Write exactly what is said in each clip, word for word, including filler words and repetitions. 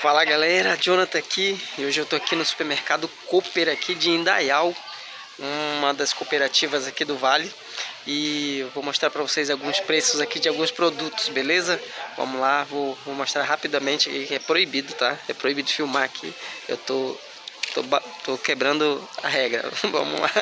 Fala galera, Jonathan aqui e hoje eu tô aqui no supermercado Cooper aqui de Indaial, uma das cooperativas aqui do Vale, e eu vou mostrar para vocês alguns preços aqui de alguns produtos, beleza? Vamos lá, vou, vou mostrar rapidamente, que é proibido, tá? É proibido filmar aqui, eu tô, tô, tô quebrando a regra, vamos lá.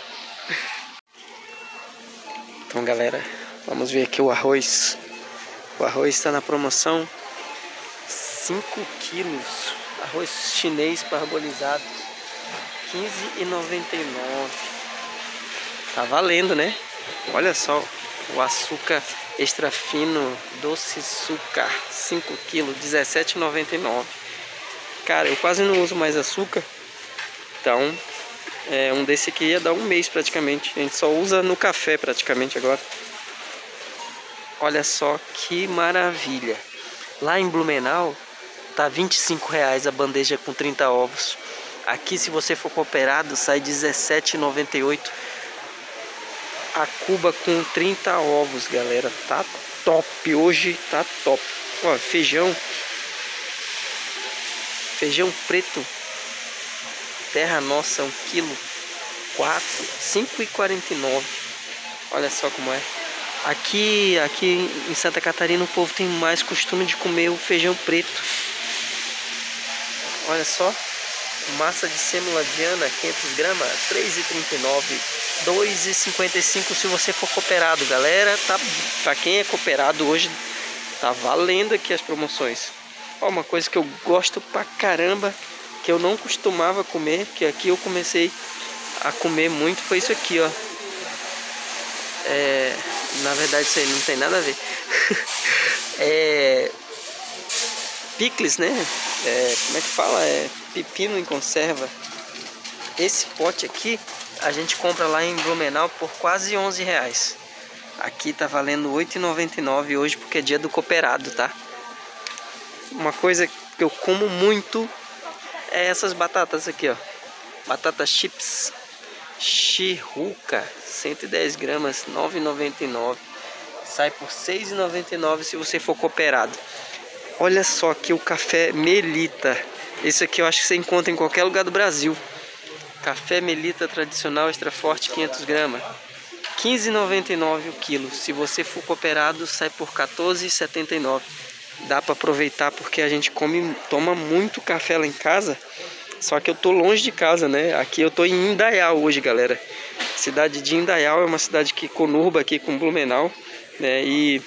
Então galera, vamos ver aqui o arroz, o arroz está na promoção. cinco quilos, arroz chinês parbolizado, quinze reais e noventa e nove centavos. Tá valendo, né? Olha só, o açúcar extra fino, doce açúcar, cinco quilos, dezessete reais e noventa e nove centavos. Cara, eu quase não uso mais açúcar, então é, um desse aqui ia dar um mês praticamente. A gente só usa no café praticamente agora. Olha só que maravilha. Lá em Blumenau tá vinte e cinco reais a bandeja com trinta ovos. Aqui, se você for cooperado, sai dezessete reais e noventa e oito centavos a cuba com trinta ovos, galera. Tá top, hoje tá top. Ó, feijão. Feijão preto. Terra Nossa, um quilo. quatro, cinco reais e quarenta e nove centavos. Olha só como é. Aqui, aqui em Santa Catarina o povo tem mais costume de comer o feijão preto. Olha só, massa de sêmola Diana, quinhentos gramas, três reais e trinta e nove centavos, dois reais e cinquenta e cinco centavos se você for cooperado. Galera, tá, pra quem é cooperado hoje, tá valendo aqui as promoções. Ó, uma coisa que eu gosto pra caramba, que eu não costumava comer, que aqui eu comecei a comer muito, foi isso aqui, ó. É, na verdade isso aí não tem nada a ver. É picles, né? É, como é que fala? É pepino em conserva. Esse pote aqui a gente compra lá em Blumenau por quase onze reais. Aqui tá valendo oito reais e noventa e nove centavos hoje, porque é dia do cooperado, tá? Uma coisa que eu como muito é essas batatas aqui, ó. Batata chips Chiruca, cento e dez gramas, nove reais e noventa e nove centavos. Sai por seis reais e noventa e nove centavos se você for cooperado. Olha só aqui o café Melita. Esse aqui eu acho que você encontra em qualquer lugar do Brasil. Café Melita tradicional extra forte, quinhentos gramas, quinze reais e noventa e nove centavos o quilo. Se você for cooperado, sai por quatorze reais e setenta e nove centavos. Dá para aproveitar porque a gente come, toma muito café lá em casa. Só que eu tô longe de casa, né? Aqui eu tô em Indaial hoje, galera. Cidade de Indaial é uma cidade que conurba aqui com Blumenau, né? E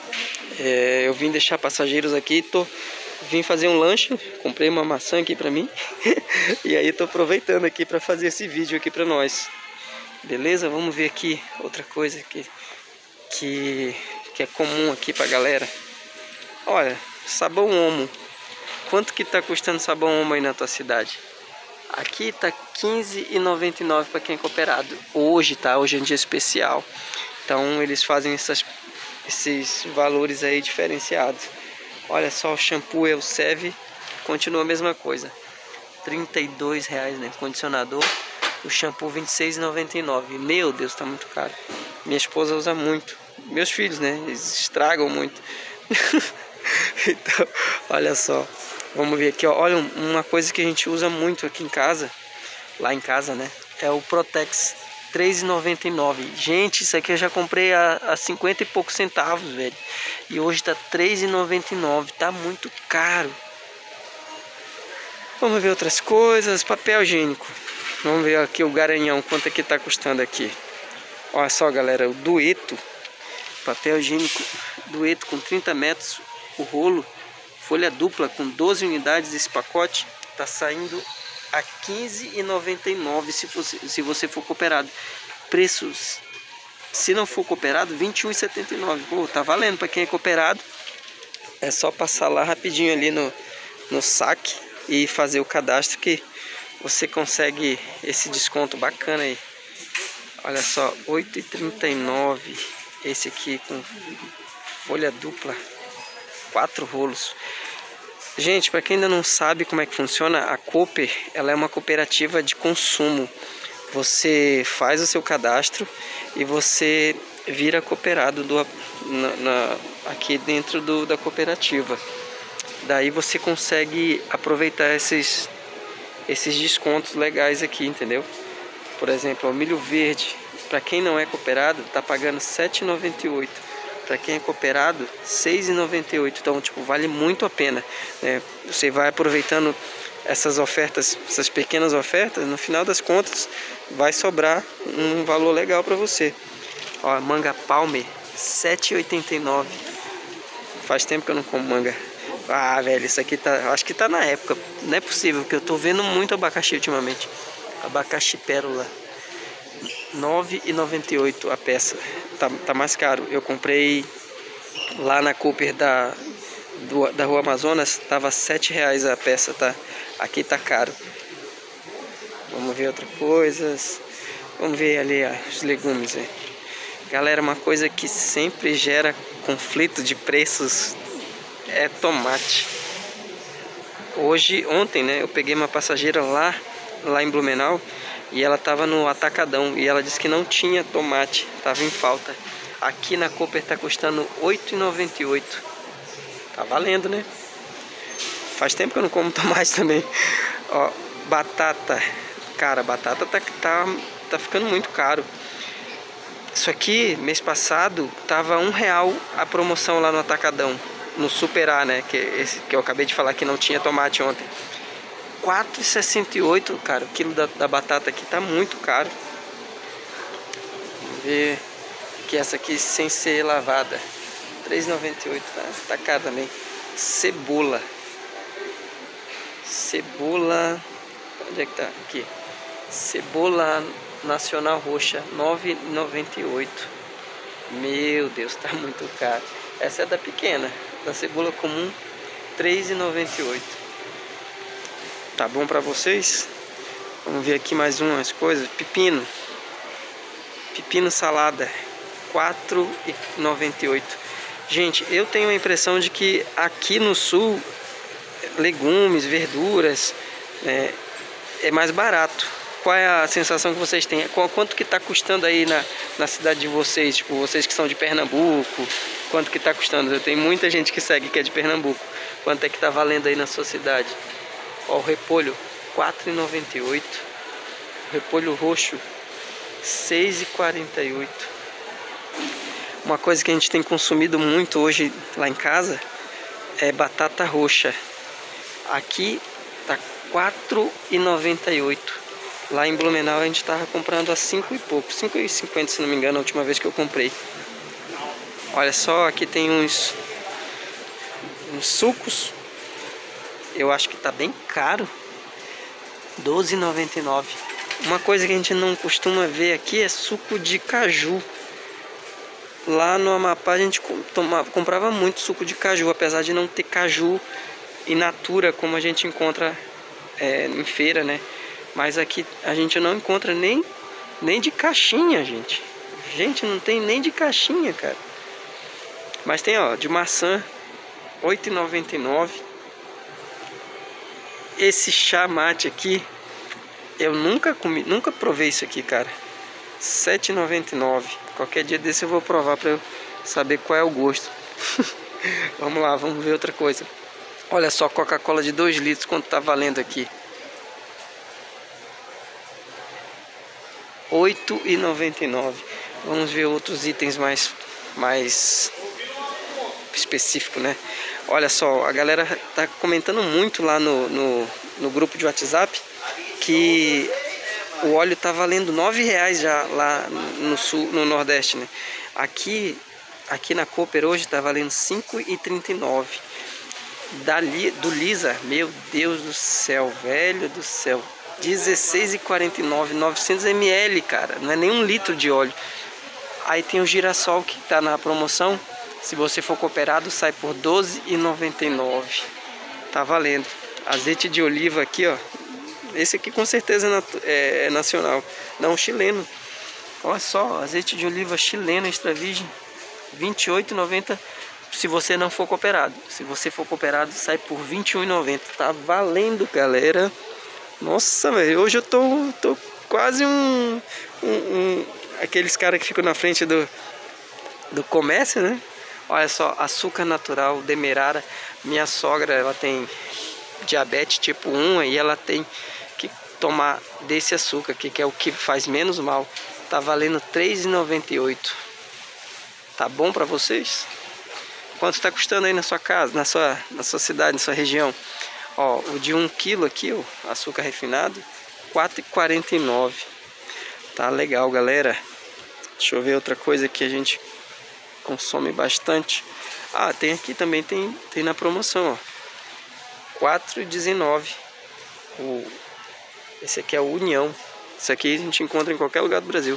é, eu vim deixar passageiros aqui, tô, vim fazer um lanche, comprei uma maçã aqui pra mim. E aí tô aproveitando aqui pra fazer esse vídeo aqui pra nós. Beleza? Vamos ver aqui outra coisa que, que, que é comum aqui pra galera. Olha, sabão Omo. Quanto que tá custando sabão Omo aí na tua cidade? Aqui tá quinze reais e noventa e nove centavos para quem é cooperado. Hoje, tá? Hoje é um dia especial. Então eles fazem essas, esses valores aí diferenciados. Olha só, o shampoo Elseve continua a mesma coisa. trinta e dois reais, né? Condicionador. O shampoo vinte e seis reais e noventa e nove centavos. Meu Deus, tá muito caro. Minha esposa usa muito. Meus filhos, né? Eles estragam muito. Então, olha só. Vamos ver aqui, ó. Olha, uma coisa que a gente usa muito aqui em casa, lá em casa, né? É o Protex, três reais e noventa e nove centavos. Gente, isso aqui eu já comprei a, a cinquenta e poucos centavos, velho. E hoje tá três reais e noventa e nove centavos. Tá muito caro. Vamos ver outras coisas. Papel higiênico. Vamos ver aqui o Garanhão, quanto é que tá custando aqui. Olha só, galera, o Dueto. Papel higiênico Dueto com trinta metros, o rolo. Folha dupla com doze unidades desse pacote tá saindo a quinze reais e noventa e nove centavos se você, se você for cooperado. Preços, se não for cooperado, vinte e um reais e setenta e nove centavos. Pô, tá valendo para quem é cooperado. É só passar lá rapidinho ali no, no saque e fazer o cadastro que você consegue esse desconto bacana aí. Olha só, oito reais e trinta e nove centavos esse aqui com folha dupla, quatro rolos. Gente, para quem ainda não sabe como é que funciona, a Cooper, ela é uma cooperativa de consumo. Você faz o seu cadastro e você vira cooperado do, na, na, aqui dentro do, da cooperativa. Daí você consegue aproveitar esses, esses descontos legais aqui, entendeu? Por exemplo, o milho verde, para quem não é cooperado, tá pagando sete reais e noventa e oito centavos. Para quem é cooperado, seis reais e noventa e oito centavos. Então, tipo, vale muito a pena, né? Você vai aproveitando essas ofertas, essas pequenas ofertas, no final das contas vai sobrar um valor legal para você. Ó, manga Palmer, sete reais e oitenta e nove centavos. Faz tempo que eu não como manga. Ah, velho, isso aqui tá, acho que tá na época. Não é possível, porque eu tô vendo muito abacaxi ultimamente. Abacaxi pérola, nove reais e noventa e oito centavos a peça. Tá, tá mais caro. Eu comprei lá na Cooper da, do, da Rua Amazonas, tava sete reais a peça, tá? Aqui tá caro. Vamos ver outras coisas. Vamos ver ali ó, os legumes aí. Galera, uma coisa que sempre gera conflito de preços é tomate. Hoje, ontem, né, eu peguei uma passageira lá, lá em Blumenau e ela tava no Atacadão e ela disse que não tinha tomate, tava em falta. Aqui na Cooper tá custando oito reais e noventa e oito centavos. Tá valendo, né? Faz tempo que eu não como tomate também. Ó, batata. Cara, batata tá, tá, tá ficando muito caro. Isso aqui, mês passado, tava um real a promoção lá no Atacadão. No Super A, né? Que, esse, que eu acabei de falar que não tinha tomate ontem. quatro reais e sessenta e oito centavos, cara. O quilo da, da batata aqui tá muito caro. Vamos ver. Que essa aqui sem ser lavada. três reais e noventa e oito centavos. Tá, tá caro também. Cebola. Cebola. Onde é que tá? Aqui. Cebola nacional roxa, nove reais e noventa e oito centavos. Meu Deus, tá muito caro. Essa é da pequena. Da cebola comum, três reais e noventa e oito centavos. Tá bom pra vocês? Vamos ver aqui mais umas coisas. Pepino. Pepino salada, quatro reais e noventa e oito centavos. Gente, eu tenho a impressão de que aqui no sul, legumes, verduras, é, é mais barato. Qual é a sensação que vocês têm? Quanto que tá custando aí na, na cidade de vocês? Tipo, vocês que são de Pernambuco, quanto que tá custando? Eu tenho muita gente que segue que é de Pernambuco. Quanto é que tá valendo aí na sua cidade? Ó, o repolho, quatro reais e noventa e oito centavos. Repolho roxo, seis reais e quarenta e oito centavos. Uma coisa que a gente tem consumido muito hoje lá em casa é batata roxa. Aqui tá quatro reais e noventa e oito centavos. Lá em Blumenau a gente tava comprando a cinco e pouco, cinco reais e cinquenta centavos, se não me engano, a última vez que eu comprei. Olha só, aqui tem uns, uns sucos. Eu acho que tá bem caro. doze reais e noventa e nove centavos. Uma coisa que a gente não costuma ver aqui é suco de caju. Lá no Amapá a gente tomava, comprava muito suco de caju, apesar de não ter caju in natura como a gente encontra é, em feira, né? Mas aqui a gente não encontra nem, nem de caixinha, gente. Gente, não tem nem de caixinha, cara. Mas tem, ó, de maçã, oito reais e noventa e nove centavos. Esse chá mate aqui, eu nunca comi, nunca provei isso aqui, cara. sete reais e noventa e nove centavos. Qualquer dia desse eu vou provar pra eu saber qual é o gosto. Vamos lá, vamos ver outra coisa. Olha só, Coca-Cola de dois litros, quanto tá valendo aqui. oito reais e noventa e nove centavos. Vamos ver outros itens mais, mais específicos, né? Olha só, a galera tá comentando muito lá no, no, no grupo de WhatsApp que o óleo tá valendo nove reais já lá no sul, no Nordeste, né? Aqui, aqui na Cooper hoje tá valendo cinco reais e trinta e nove centavos. Dali, do Lisa, meu Deus do céu, velho do céu, dezesseis reais e quarenta e nove centavos, novecentos mililitros, cara, não é nem um litro de óleo. Aí tem o girassol que tá na promoção, se você for cooperado sai por doze reais e noventa e nove centavos, tá valendo. Azeite de oliva aqui, ó, esse aqui com certeza é, é nacional, não, chileno. Olha só, azeite de oliva chileno extra virgem, vinte e oito reais e noventa centavos. Se você não for cooperado, se você for cooperado sai por vinte e um reais e noventa centavos, tá valendo, galera. Nossa, velho, hoje eu tô, tô quase um, um, um aqueles caras que ficam na frente do, do comércio, né? Olha só, açúcar natural, demerara. Minha sogra, ela tem diabetes tipo um e ela tem que tomar desse açúcar aqui, que é o que faz menos mal. Tá valendo três reais e noventa e oito centavos. Tá bom pra vocês? Quanto está custando aí na sua casa, na sua, na sua cidade, na sua região? Ó, o de um quilo aqui, ó, açúcar refinado, quatro reais e quarenta e nove centavos. Tá legal, galera. Deixa eu ver outra coisa que a gente consome bastante. Ah, tem aqui também, tem, tem na promoção, ó. quatro reais e dezenove centavos. O, esse aqui é o União. Isso aqui a gente encontra em qualquer lugar do Brasil.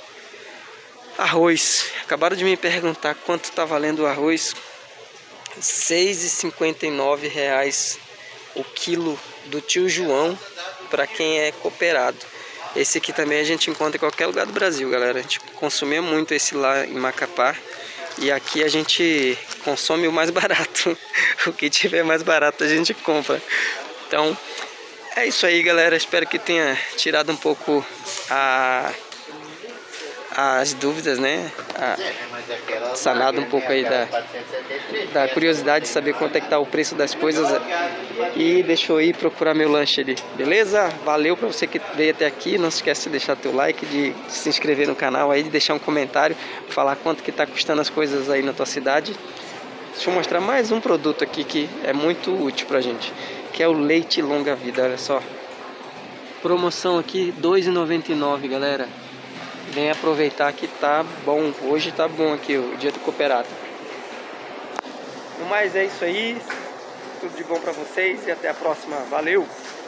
Arroz. Acabaram de me perguntar quanto tá valendo o arroz. seis reais e cinquenta e nove reais o quilo do Tio João para quem é cooperado. Esse aqui também a gente encontra em qualquer lugar do Brasil, galera. A gente consumia muito esse lá em Macapá. E aqui a gente consome o mais barato. O que tiver mais barato a gente compra. Então, é isso aí, galera. Espero que tenha tirado um pouco a... as dúvidas, né? A... sanado um pouco aí da... da curiosidade de saber quanto é que tá o preço das coisas. E deixa eu ir procurar meu lanche ali, beleza? Valeu pra você que veio até aqui. Não se esquece de deixar teu like, de se inscrever no canal aí, de deixar um comentário, falar quanto que tá custando as coisas aí na tua cidade. Deixa eu mostrar mais um produto aqui que é muito útil pra gente, que é o leite longa vida. Olha só, promoção aqui dois reais e noventa e nove centavos, galera. Vem aproveitar que tá bom. Hoje tá bom aqui o dia do cooperado. No mais é isso aí. Tudo de bom pra vocês e até a próxima. Valeu!